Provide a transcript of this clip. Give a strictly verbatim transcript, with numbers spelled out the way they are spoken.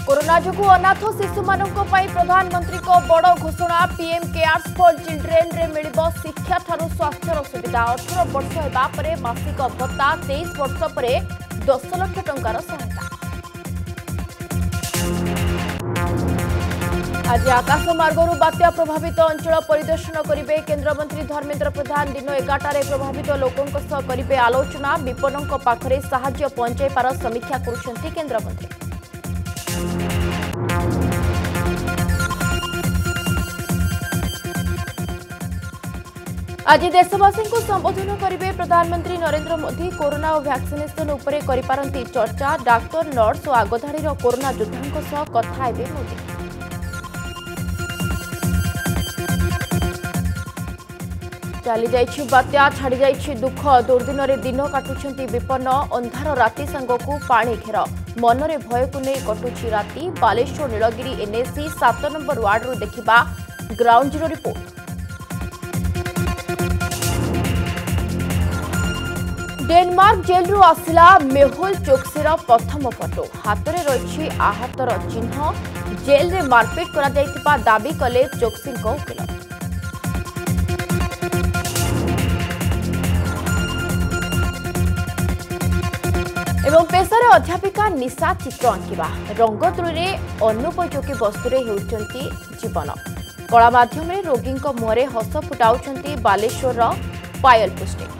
Corona जोगु अनाथ शिशु मानक पई प्रधानमंत्री को बड़ घोषणा पीएम केयर्स फॉर चिल्ड्रेन रे मिलिबो शिक्षा ठारू स्वास्थ्यर सुविधा अठारह वर्ष हेबा परे मासिक भत्ता तेईस वर्ष परे दस लाख टंकार सहायता। आज आकाशमार्गरू बात्या प्रभावित अंचल परिदर्शन करेंगे केन्द्रमंत्री धर्मेन्द्र प्रधान दिन एगारटे प्रभावित लोकों सह करेंगे आलोचना विपन्नों पाखरे साहाय्य पहुंचाइबार समीक्षा करुछंती केन्द्रमंत्री। आज देशवासी को संबोधन करेंगे प्रधानमंत्री नरेंद्र मोदी कोरोना और वैक्सीनेशन उपरे करिपारंती चर्चा डाक्टर नर्स और आगधाड़ी कोरोना योद्धांक सह कथा हेबे मोदी। चली जाइछि बात्या छाड़ी जाइछि दुख दुर्दिन रे दिन काटुछंती विपन्न अंधार राति संगकु पानी घेर मनरे भय को नहीं कटुछि राति बालेश्वर नीलगिरी एनएसी सात नंबर वार्ड रु देखिबा ground zero report. Denmark jail रु आसिला मेहुल चोक्सीर प्रथम फोटो हाथ में रही आहतर चिन्ह जेल रे मारपिट करा जायतिबा दाबी कले चोक्सी को वकील। एवं पेशार अध्यापिका निशा चित्र आंकिबा रंगतुली अनुपयोगी वस्तुरे हेउचंती जीवन कला माध्यम रोगी मुहरे हस फुटाउछंती बालेश्वर पायल पुष्टि।